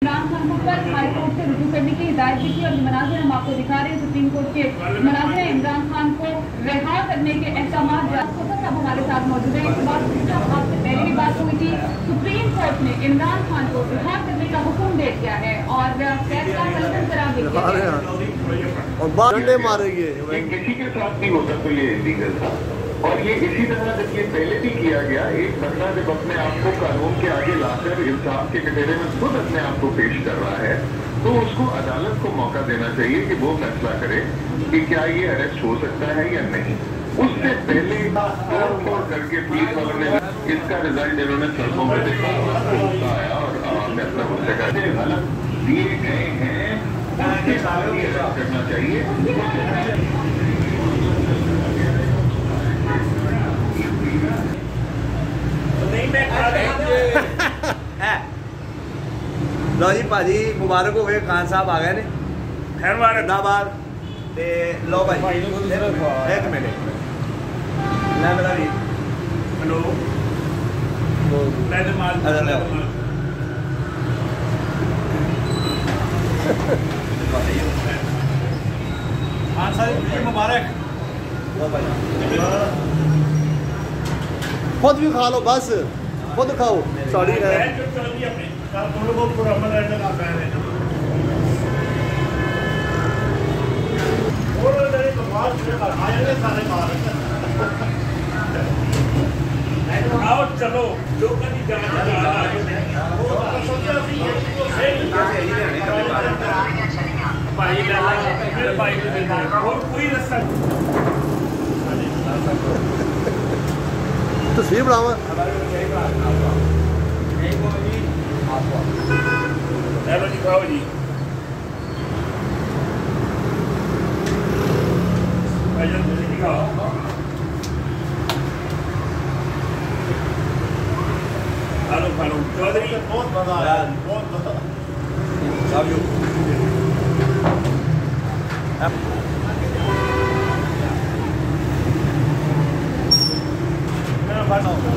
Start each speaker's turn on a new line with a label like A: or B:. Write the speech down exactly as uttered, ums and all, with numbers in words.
A: इमरान खान को कल high court से रुजू करने की हिदायत दी थी और मनाजिर हम आपको दिखा रहे हैं। सुप्रीम कोर्ट के मनाजिर इमरान खान को रिहा करने के अहकाम अब हमारे साथ मौजूद है। इस बात आपसे पहले भी बात हुई थी, सुप्रीम कोर्ट ने इमरान खान को रिहा करने का हुक्म दे दिया है और फैसला कल करार दे दिया है
B: और बांडे मारेंगे
C: किसी के साथ नहीं होता तो ये लीगल था। और ये इसी तरह जब ये पहले भी किया गया, एक बंदा जब अपने आप को कानून के आगे लाकर इंसाफ के कटोरे में खुद अपने आप को पेश कर रहा है तो उसको अदालत को मौका देना चाहिए कि वो फैसला करे कि क्या ये अरेस्ट हो सकता है या नहीं। उससे पहले तोड़ फोड़ करके पुलिस वालों ने इसका रिजल्ट इन्होंने सड़कों में देखा, गुस्सा आया और आवाम ने अपना गुस्से का गलत दिए गए हैं उसके साथ ही अरेस्ट करना चाहिए।
B: लो जी भाजी मुबारक हो गए, खान साहब आ गए ने हैदराबाद ते लो भाई एक मिनट मैं मेरा भी हेलो खान साहब मुबारक लो भाई खुद भी खा लो, बस खुद खाओ। सॉरी है
D: आओ चलो जो कभी कोई रास्ता
B: तस्वीर बनावा
D: हेलो जी, खाओ जी भाईजान, तुझे खाओ। हेलो हेलो चौधरी, बहुत मजा आया, बहुत मजा। Love you. मैं